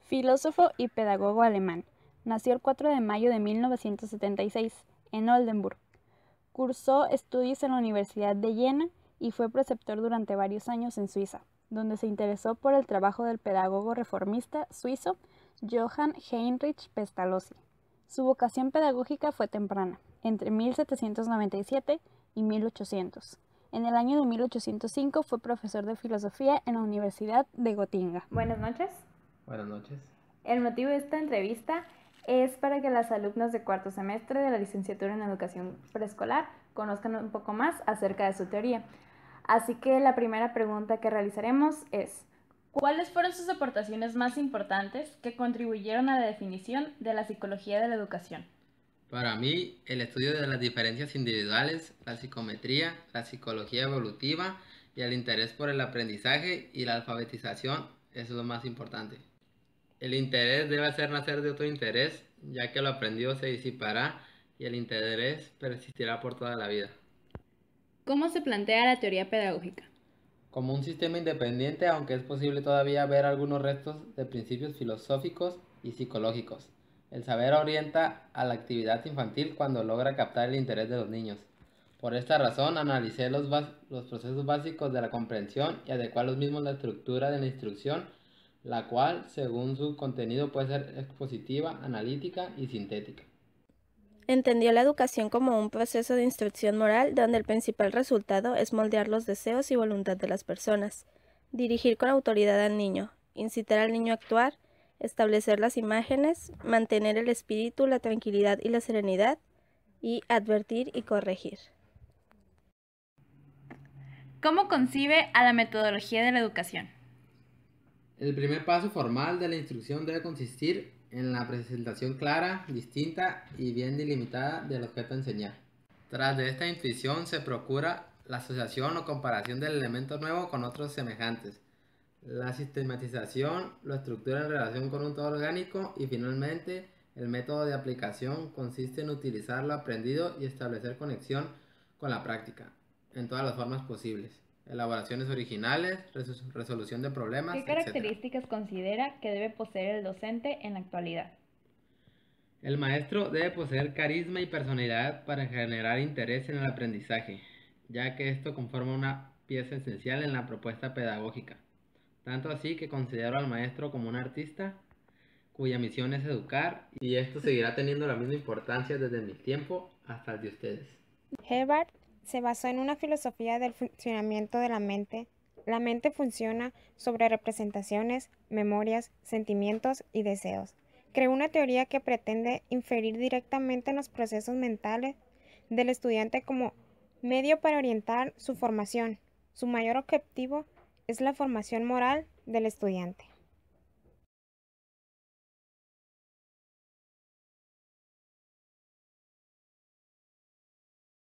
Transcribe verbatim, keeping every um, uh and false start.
Filósofo y pedagogo alemán. Nació el cuatro de mayo de mil novecientos setenta y seis en Oldenburg. Cursó estudios en la Universidad de Jena y fue preceptor durante varios años en Suiza, donde se interesó por el trabajo del pedagogo reformista suizo Johann Heinrich Pestalozzi. Su vocación pedagógica fue temprana, entre mil setecientos noventa y siete y mil ochocientos. En el año de mil ochocientos cinco fue profesor de filosofía en la Universidad de Gotinga. Buenas noches. Buenas noches. El motivo de esta entrevista es para que las alumnas de cuarto semestre de la licenciatura en educación preescolar conozcan un poco más acerca de su teoría. Así que la primera pregunta que realizaremos es: ¿cuáles fueron sus aportaciones más importantes que contribuyeron a la definición de la psicología de la educación? Para mí, el estudio de las diferencias individuales, la psicometría, la psicología evolutiva y el interés por el aprendizaje y la alfabetización es lo más importante. El interés debe hacer nacer de otro interés, ya que lo aprendido se disipará y el interés persistirá por toda la vida. ¿Cómo se plantea la teoría pedagógica? Como un sistema independiente, aunque es posible todavía ver algunos restos de principios filosóficos y psicológicos. El saber orienta a la actividad infantil cuando logra captar el interés de los niños. Por esta razón, analicé los, los procesos básicos de la comprensión y adecuar los mismos a la estructura de la instrucción, la cual, según su contenido, puede ser expositiva, analítica y sintética. Entendió la educación como un proceso de instrucción moral donde el principal resultado es moldear los deseos y voluntad de las personas, dirigir con autoridad al niño, incitar al niño a actuar, establecer las imágenes, mantener el espíritu, la tranquilidad y la serenidad, y advertir y corregir. ¿Cómo concibe a la metodología de la educación? El primer paso formal de la instrucción debe consistir en la presentación clara, distinta y bien delimitada del objeto a enseñar. Tras de esta intuición se procura la asociación o comparación del elemento nuevo con otros semejantes. La sistematización lo estructura en relación con un todo orgánico y finalmente el método de aplicación consiste en utilizar lo aprendido y establecer conexión con la práctica en todas las formas posibles. Elaboraciones originales, resolución de problemas, ¿Qué características etcétera considera que debe poseer el docente en la actualidad? El maestro debe poseer carisma y personalidad para generar interés en el aprendizaje, ya que esto conforma una pieza esencial en la propuesta pedagógica. Tanto así que considero al maestro como un artista cuya misión es educar, y esto seguirá teniendo la misma importancia desde mi tiempo hasta el de ustedes. Herbart se basó en una filosofía del funcionamiento de la mente. La mente funciona sobre representaciones, memorias, sentimientos y deseos. Creó una teoría que pretende inferir directamente en los procesos mentales del estudiante como medio para orientar su formación. Su mayor objetivo es la formación moral del estudiante.